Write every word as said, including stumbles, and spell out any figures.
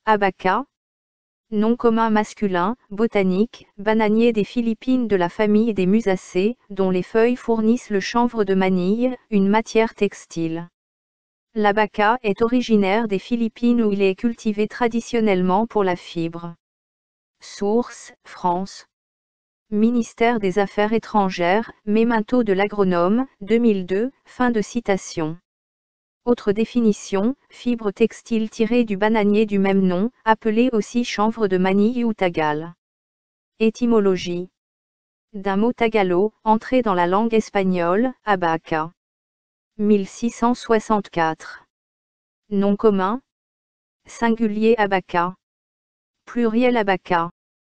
Abaca. Nom commun masculin, botanique, bananier des Philippines de la famille des Musacées, dont les feuilles fournissent le chanvre de manille, une matière textile. L'abaca est originaire des Philippines où il est cultivé traditionnellement pour la fibre. Source, France. Ministère des Affaires étrangères, Memento de l'agronome, deux mille deux, fin de citation. Autre définition, fibre textile tirée du bananier du même nom, appelé aussi chanvre de manille ou tagal. Étymologie. D'un mot tagalo, entré dans la langue espagnole, abaca. mille six cent soixante-quatre. Nom commun. Singulier abaca. Pluriel abaca.